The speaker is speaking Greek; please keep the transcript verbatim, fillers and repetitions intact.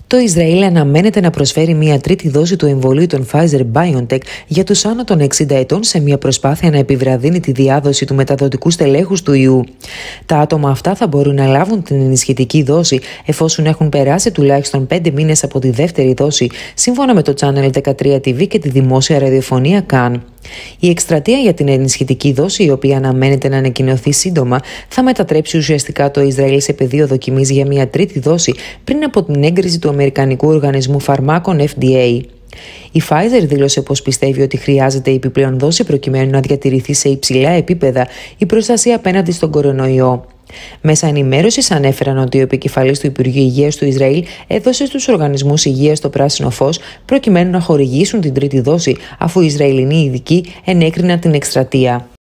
Το Ισραήλ αναμένεται να προσφέρει μια τρίτη δόση του εμβολίου των Pfizer-BioNTech για τους άνω των εξήντα ετών σε μια προσπάθεια να επιβραδύνει τη διάδοση του μεταδοτικού στελέχους του ιού. Τα άτομα αυτά θα μπορούν να λάβουν την ενισχυτική δόση εφόσον έχουν περάσει τουλάχιστον πέντε μήνες από τη δεύτερη δόση, σύμφωνα με το Channel δεκατρία τι βι και τη δημόσια ραδιοφωνία Καν. Η εκστρατεία για την ενισχυτική δόση, η οποία αναμένεται να ανακοινωθεί σύντομα, θα μετατρέψει ουσιαστικά το Ισραήλ σε πεδίο δοκιμής για μια τρίτη δόση πριν από την έγκριση του Αμερικανικού Οργανισμού Φαρμάκων εφ ντι έι. Η Pfizer δήλωσε πως πιστεύει ότι χρειάζεται επιπλέον δόση προκειμένου να διατηρηθεί σε υψηλά επίπεδα η προστασία απέναντι στον κορονοϊό. Μέσα ενημέρωσης ανέφεραν ότι ο επικεφαλής του Υπουργείου Υγείας του Ισραήλ έδωσε στους οργανισμούς υγείας το πράσινο φως προκειμένου να χορηγήσουν την τρίτη δόση, αφού οι Ισραηλινοί ειδικοί ενέκριναν την εκστρατεία.